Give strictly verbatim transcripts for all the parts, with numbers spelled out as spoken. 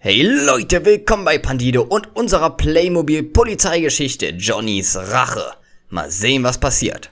Hey Leute, willkommen bei Pandido und unserer Playmobil-Polizeigeschichte Johnnys Rache. Mal sehen, was passiert.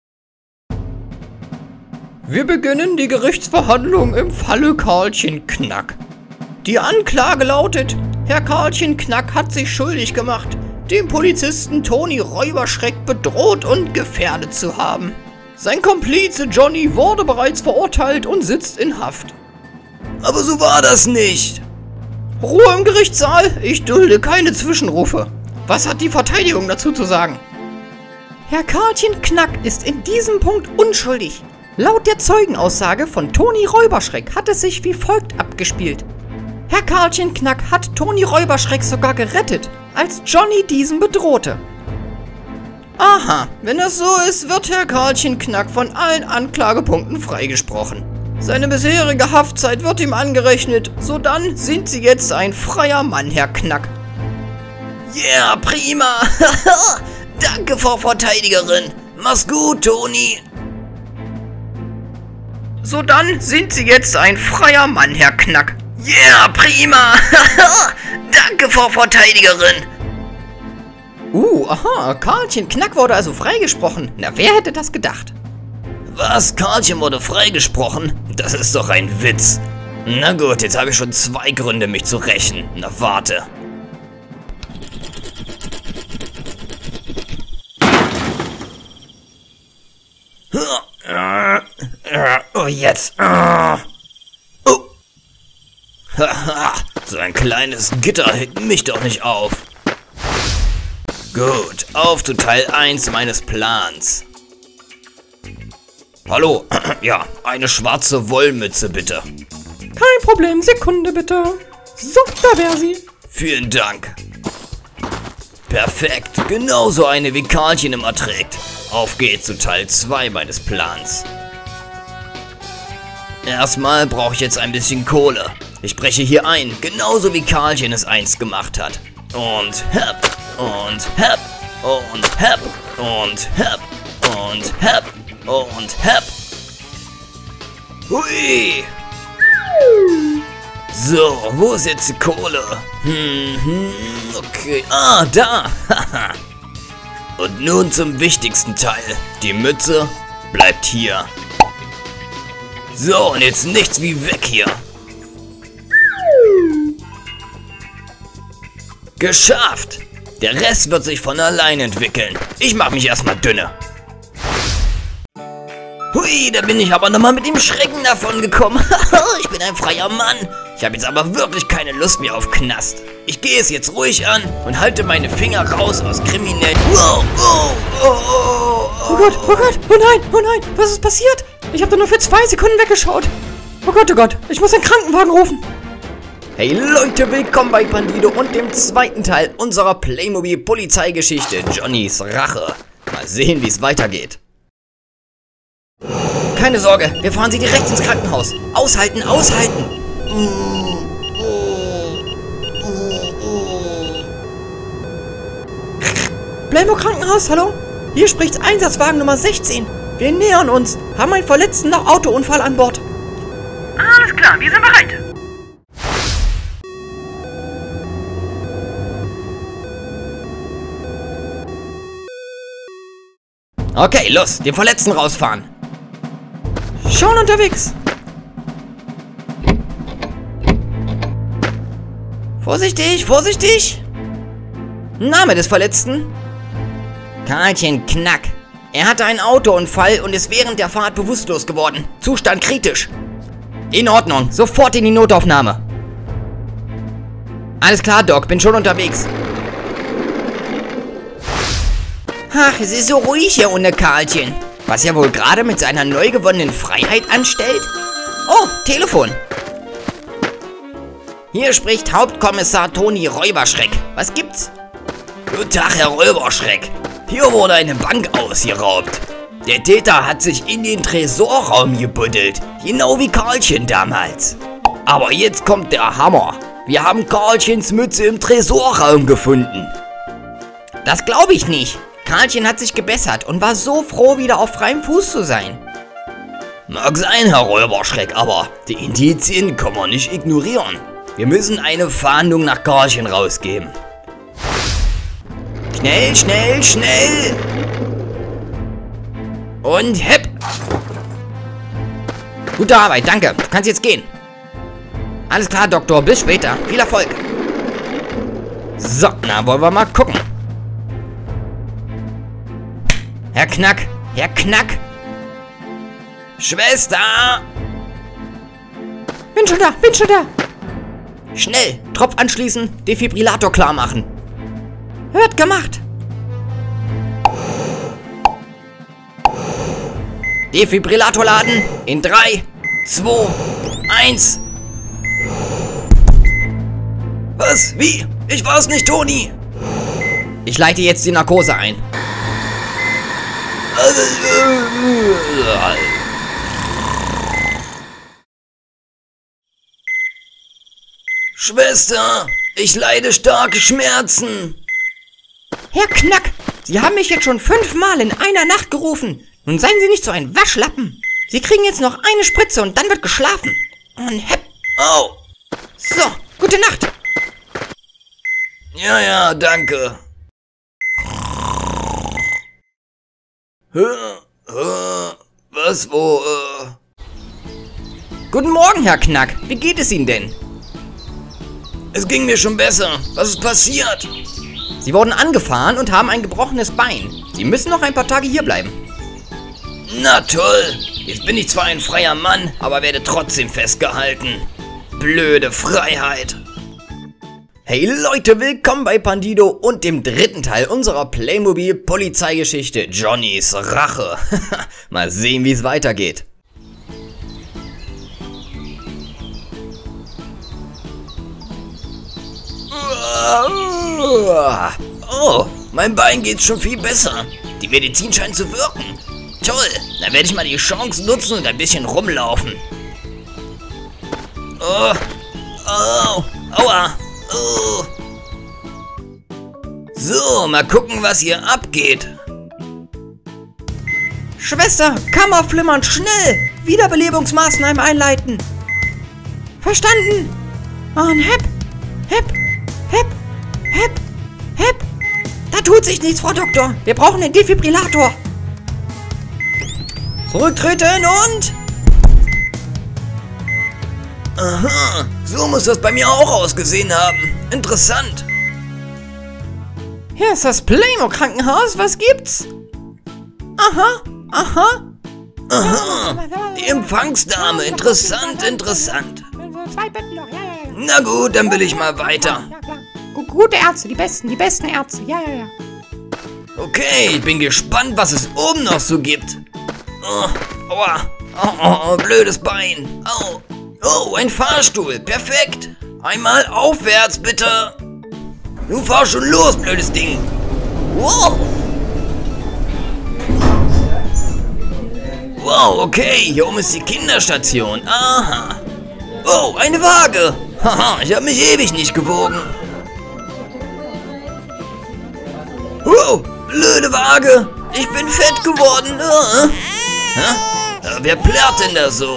Wir beginnen die Gerichtsverhandlung im Falle Karlchen Knack. Die Anklage lautet, Herr Karlchen Knack hat sich schuldig gemacht, den Polizisten Toni Räuberschreck bedroht und gefährdet zu haben. Sein Komplize Johnny wurde bereits verurteilt und sitzt in Haft. Aber so war das nicht. Ruhe im Gerichtssaal, ich dulde keine Zwischenrufe. Was hat die Verteidigung dazu zu sagen? Herr Karlchen Knack ist in diesem Punkt unschuldig. Laut der Zeugenaussage von Toni Räuberschreck hat es sich wie folgt abgespielt. Herr Karlchen Knack hat Toni Räuberschreck sogar gerettet, als Johnny diesen bedrohte. Aha, wenn das so ist, wird Herr Karlchen Knack von allen Anklagepunkten freigesprochen. Seine bisherige Haftzeit wird ihm angerechnet, sodann sind Sie jetzt ein freier Mann, Herr Knack. Yeah, prima! Danke, Frau Verteidigerin. Mach's gut, Toni. Sodann sind Sie jetzt ein freier Mann, Herr Knack. Yeah, prima! Danke, Frau Verteidigerin. Uh, aha, Karlchen Knack wurde also freigesprochen. Na, wer hätte das gedacht? Was? Karlchen wurde freigesprochen? Das ist doch ein Witz. Na gut, jetzt habe ich schon zwei Gründe, mich zu rächen. Na warte. Oh, jetzt. Oh. Haha, so ein kleines Gitter hält mich doch nicht auf. Gut, auf zu Teil eins meines Plans. Hallo, ja, eine schwarze Wollmütze bitte. Kein Problem, Sekunde bitte. So, da wäre sie. Vielen Dank. Perfekt, genauso eine wie Karlchen immer trägt. Auf geht's zu Teil zwei meines Plans. Erstmal brauche ich jetzt ein bisschen Kohle. Ich breche hier ein, genauso wie Karlchen es einst gemacht hat. Und hepp, und hepp, und hepp, und hepp, und hepp. Und hepp. Hui. So, wo ist jetzt die Kohle? Hm, hm, okay. Ah, da. Und nun zum wichtigsten Teil. Die Mütze bleibt hier. So, und jetzt nichts wie weg hier. Geschafft. Der Rest wird sich von allein entwickeln. Ich mach mich erstmal dünne. Hui, da bin ich aber nochmal mit dem Schrecken davon gekommen. Ich bin ein freier Mann. Ich habe jetzt aber wirklich keine Lust mehr auf Knast. Ich gehe es jetzt ruhig an und halte meine Finger raus aus kriminellen... Wow, oh, oh, oh, oh Gott, oh Gott, oh nein, oh nein, was ist passiert? Ich habe da nur für zwei Sekunden weggeschaut. Oh Gott, oh Gott, ich muss einen Krankenwagen rufen. Hey Leute, willkommen bei Pandido und dem zweiten Teil unserer Playmobil-Polizeigeschichte Johnnys Rache. Mal sehen, wie es weitergeht. Keine Sorge, wir fahren Sie direkt ins Krankenhaus. Aushalten, aushalten. Playmo Krankenhaus, hallo? Hier spricht Einsatzwagen Nummer sechzehn. Wir nähern uns, haben einen Verletzten nach Autounfall an Bord. Alles klar, wir sind bereit. Okay, los, den Verletzten rausfahren. Schon unterwegs. Vorsichtig, vorsichtig. Name des Verletzten? Karlchen Knack. Er hatte einen Autounfall und ist während der Fahrt bewusstlos geworden. Zustand kritisch. In Ordnung, sofort in die Notaufnahme. Alles klar, Doc, bin schon unterwegs. Ach, es ist so ruhig hier ohne Karlchen. Was er wohl gerade mit seiner neu gewonnenen Freiheit anstellt? Oh, Telefon. Hier spricht Hauptkommissar Toni Räuberschreck. Was gibt's? Guten Tag, Herr Räuberschreck. Hier wurde eine Bank ausgeraubt. Der Täter hat sich in den Tresorraum gebuddelt. Genau wie Karlchen damals. Aber jetzt kommt der Hammer. Wir haben Karlchens Mütze im Tresorraum gefunden. Das glaube ich nicht. Karlchen hat sich gebessert und war so froh, wieder auf freiem Fuß zu sein. Mag sein, Herr Räuberschreck, aber die Indizien kann man nicht ignorieren. Wir müssen eine Fahndung nach Karlchen rausgeben. Schnell, schnell, schnell! Und hepp! Gute Arbeit, danke. Du kannst jetzt gehen. Alles klar, Doktor. Bis später. Viel Erfolg. So, na, wollen wir mal gucken. Herr Knack! Herr Knack! Schwester! Bin schon da, bin schon da! Schnell! Tropf anschließen, Defibrillator klar machen. Wird gemacht! Defibrillator laden in drei, zwei, eins. Was? Wie? Ich war's nicht, Toni! Ich leite jetzt die Narkose ein. Schwester, ich leide starke Schmerzen. Herr Knack, Sie haben mich jetzt schon fünfmal in einer Nacht gerufen. Nun seien Sie nicht so ein Waschlappen. Sie kriegen jetzt noch eine Spritze und dann wird geschlafen. Und hepp. Au. So, gute Nacht. Ja, ja, danke. Was, wo, äh... Guten Morgen, Herr Knack. Wie geht es Ihnen denn? Es ging mir schon besser. Was ist passiert? Sie wurden angefahren und haben ein gebrochenes Bein. Sie müssen noch ein paar Tage hier bleiben. Na toll. Jetzt bin ich zwar ein freier Mann, aber werde trotzdem festgehalten. Blöde Freiheit. Hey Leute, willkommen bei Pandido und dem dritten Teil unserer Playmobil-Polizeigeschichte Johnnys Rache. Mal sehen, wie es weitergeht. Oh, mein Bein geht schon viel besser. Die Medizin scheint zu wirken. Toll, dann werde ich mal die Chance nutzen und ein bisschen rumlaufen. Oh, oh, aua. Oh. So, mal gucken, was hier abgeht. Schwester, Kammerflimmern, schnell! Wiederbelebungsmaßnahmen einleiten. Verstanden? Und hepp, hepp, hepp, hepp, hepp. Da tut sich nichts, Frau Doktor. Wir brauchen den Defibrillator. Zurücktreten und... Aha, so muss das bei mir auch ausgesehen haben. Interessant. Hier ist das Playmo-Krankenhaus. Was gibt's? Aha, aha. Aha, die Empfangsdame. Interessant, interessant. Zwei Betten noch, ja, ja, ja. Na gut, dann will ich mal weiter. Ja, klar. Gute Ärzte, die besten, die besten Ärzte. Ja, ja, ja. Okay, ich bin gespannt, was es oben noch so gibt. Oh, aua. Oh, oh, oh, blödes Bein. Au. Oh, ein Fahrstuhl. Perfekt. Einmal aufwärts, bitte. Nun fahr schon los, blödes Ding. Wow. Wow, okay. Hier oben ist die Kinderstation. Aha. Oh, eine Waage. Haha, ich habe mich ewig nicht gewogen. Wow, blöde Waage. Ich bin fett geworden. Uh. Hä? Wer plärrt denn da so?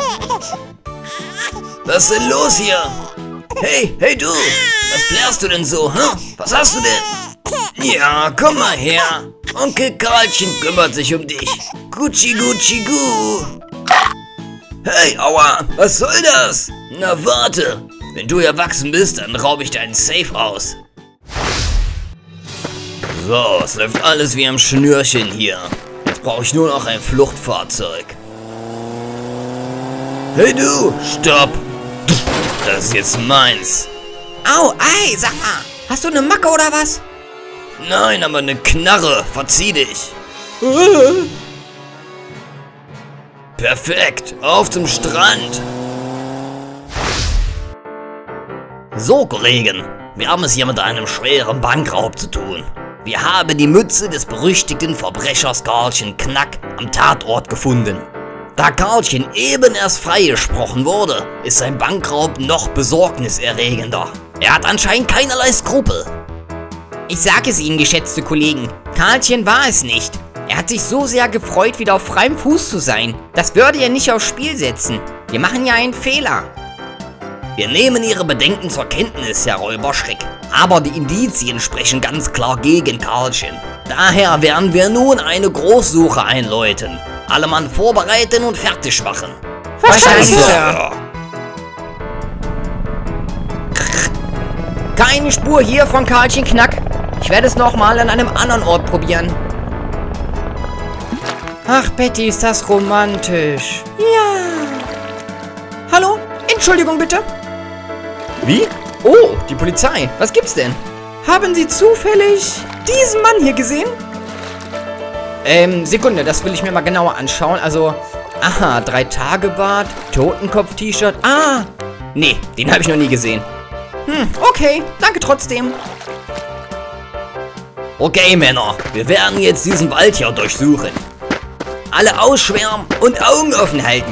Was ist denn los hier? Hey, hey du! Was plärrst du denn so, hä? Was hast du denn? Ja, komm mal her. Onkel Karlchen kümmert sich um dich. Gucci, Gucci, Gu. Hey, aua, was soll das? Na warte. Wenn du erwachsen bist, dann raube ich deinen Safe aus. So, es läuft alles wie am Schnürchen hier. Jetzt brauche ich nur noch ein Fluchtfahrzeug. Hey du, stopp! Das ist jetzt meins. Au, ei, sag mal, hast du eine Macke oder was? Nein, aber eine Knarre, verzieh dich. Perfekt, auf zum Strand. So, Kollegen, wir haben es hier mit einem schweren Bankraub zu tun. Wir haben die Mütze des berüchtigten Verbrechers Karlchen Knack am Tatort gefunden. Da Karlchen eben erst freigesprochen wurde, ist sein Bankraub noch besorgniserregender. Er hat anscheinend keinerlei Skrupel. Ich sage es Ihnen, geschätzte Kollegen, Karlchen war es nicht. Er hat sich so sehr gefreut, wieder auf freiem Fuß zu sein. Das würde er nicht aufs Spiel setzen. Wir machen ja einen Fehler. Wir nehmen Ihre Bedenken zur Kenntnis, Herr Räuberschreck. Aber die Indizien sprechen ganz klar gegen Karlchen. Daher werden wir nun eine Großsuche einläuten. Alle Mann vorbereiten und fertig machen. Verstanden, Sir. Keine Spur hier von Karlchen Knack. Ich werde es nochmal an einem anderen Ort probieren. Ach, Betty, ist das romantisch. Ja. Hallo? Entschuldigung, bitte. Wie? Oh, die Polizei. Was gibt's denn? Haben Sie zufällig diesen Mann hier gesehen? Ähm, Sekunde, das will ich mir mal genauer anschauen. Also, aha, Drei-Tage-Bart, Totenkopf-T-Shirt. Ah, nee, den habe ich noch nie gesehen. Hm, okay, danke trotzdem. Okay, Männer, wir werden jetzt diesen Wald hier durchsuchen. Alle ausschwärmen und Augen offen halten.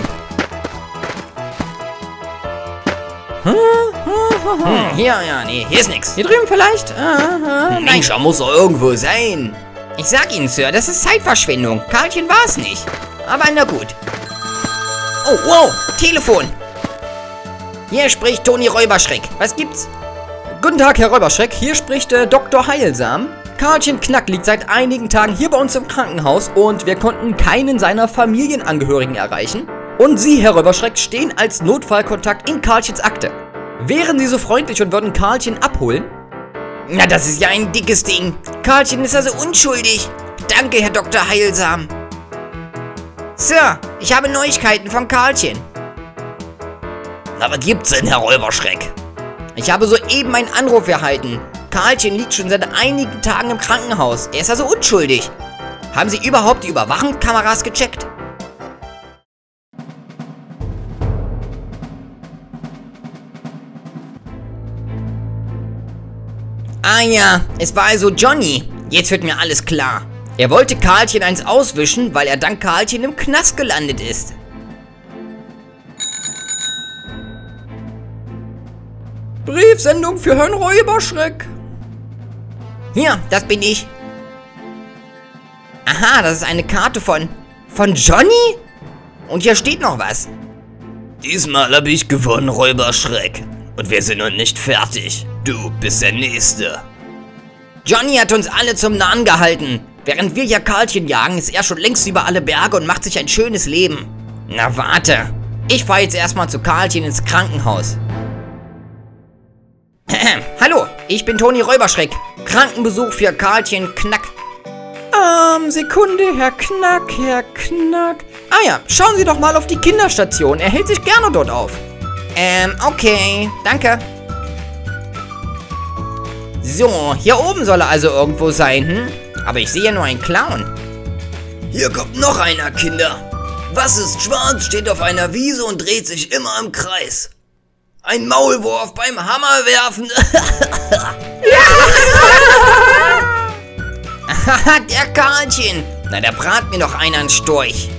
Hm, hier, ja, nee, hier ist nix. Hier drüben vielleicht? Ah, ah, nein. Mensch, da muss er irgendwo sein. Ich sag Ihnen, Sir, das ist Zeitverschwendung. Karlchen war es nicht. Aber na gut. Oh, wow, Telefon. Hier spricht Toni Räuberschreck. Was gibt's? Guten Tag, Herr Räuberschreck. Hier spricht äh, Doktor Heilsam. Karlchen Knack liegt seit einigen Tagen hier bei uns im Krankenhaus und wir konnten keinen seiner Familienangehörigen erreichen. Und Sie, Herr Räuberschreck, stehen als Notfallkontakt in Karlchens Akte. Wären Sie so freundlich und würden Karlchen abholen? Na, das ist ja ein dickes Ding. Karlchen ist also unschuldig. Danke, Herr Doktor Heilsam. Sir, ich habe Neuigkeiten von Karlchen. Na, was gibt's denn, Herr Räuberschreck? Ich habe soeben einen Anruf erhalten. Karlchen liegt schon seit einigen Tagen im Krankenhaus. Er ist also unschuldig. Haben Sie überhaupt die Überwachungskameras gecheckt? Ah ja, es war also Johnny. Jetzt wird mir alles klar. Er wollte Karlchen eins auswischen, weil er dank Karlchen im Knast gelandet ist. Briefsendung für Herrn Räuberschreck. Hier, das bin ich. Aha, das ist eine Karte von... von Johnny? Und hier steht noch was. Diesmal habe ich gewonnen, Räuberschreck. Und wir sind noch nicht fertig. Du bist der Nächste. Johnny hat uns alle zum Narren gehalten. Während wir hier Karlchen jagen, ist er schon längst über alle Berge und macht sich ein schönes Leben. Na warte. Ich fahre jetzt erstmal zu Karlchen ins Krankenhaus. Hallo, ich bin Toni Räuberschreck. Krankenbesuch für Karlchen Knack. Ähm, Sekunde, Herr Knack, Herr Knack. Ah ja, schauen Sie doch mal auf die Kinderstation. Er hält sich gerne dort auf. Ähm, okay, danke. So, hier oben soll er also irgendwo sein, hm? Aber ich sehe nur einen Clown. Hier kommt noch einer, Kinder. Was ist schwarz, steht auf einer Wiese und dreht sich immer im Kreis. Ein Maulwurf beim Hammerwerfen. Haha, der Karlchen. Na, der brat mir doch einer einen Storch.